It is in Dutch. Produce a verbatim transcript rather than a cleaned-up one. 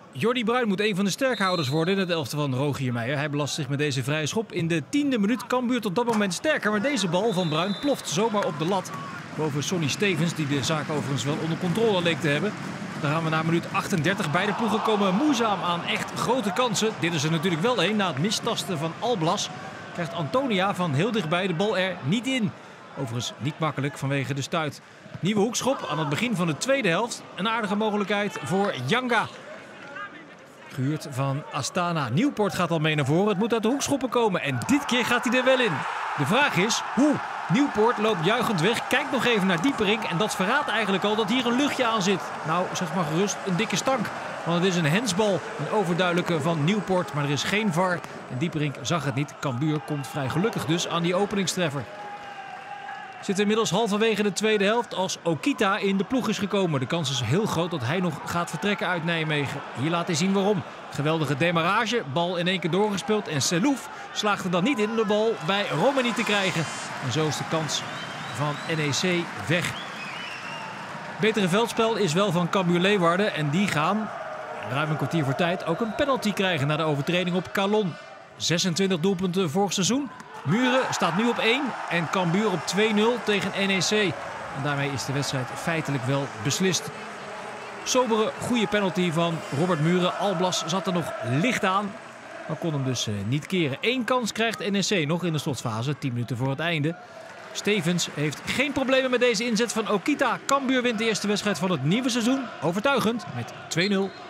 Jordi Bruin moet een van de sterkhouders worden in het elftal van Rogier Meijer. Hij belast zich met deze vrije schop. In de tiende minuut Cambuur tot dat moment sterker. Maar deze bal van Bruin ploft zomaar op de lat. Boven Sonny Stevens, die de zaak overigens wel onder controle leek te hebben. Dan gaan we naar minuut achtendertig. Beide ploegen komen moeizaam aan echt grote kansen. Dit is er natuurlijk wel één. Na het mistasten van Alblas krijgt Antonia van heel dichtbij de bal er niet in. Overigens niet makkelijk vanwege de stuit. Nieuwe hoekschop aan het begin van de tweede helft. Een aardige mogelijkheid voor Janga. Gehuurd van Astana. Nieuwpoort gaat al mee naar voren. Het moet uit de hoekschoppen komen. En dit keer gaat hij er wel in. De vraag is hoe? Nieuwpoort loopt juichend weg. Kijkt nog even naar Dieperink. En dat verraadt eigenlijk al dat hier een luchtje aan zit. Nou, zeg maar gerust een dikke stank. Want het is een hensbal. Een overduidelijke van Nieuwpoort. Maar er is geen V A R. En Dieperink zag het niet. Cambuur komt vrij gelukkig dus aan die openingstreffer. Zit inmiddels halverwege de tweede helft als Okita in de ploeg is gekomen. De kans is heel groot dat hij nog gaat vertrekken uit Nijmegen. Hier laat hij zien waarom. Geweldige demarrage, bal in één keer doorgespeeld. En Selouf slaagt er dan niet in om de bal bij Romani te krijgen. En zo is de kans van N E C weg. Betere veldspel is wel van Cambuur Leeuwarden. En die gaan, ruim een kwartier voor tijd, ook een penalty krijgen na de overtreding op Calon. zesentwintig doelpunten vorig seizoen. Muren staat nu op één en Cambuur op twee nul tegen N E C. En daarmee is de wedstrijd feitelijk wel beslist. Sobere, goede penalty van Robert Muren. Alblas zat er nog licht aan, maar kon hem dus uh, niet keren. Eén kans krijgt N E C nog in de slotfase, tien minuten voor het einde. Stevens heeft geen problemen met deze inzet van Okita. Cambuur wint de eerste wedstrijd van het nieuwe seizoen. Overtuigend met twee nul.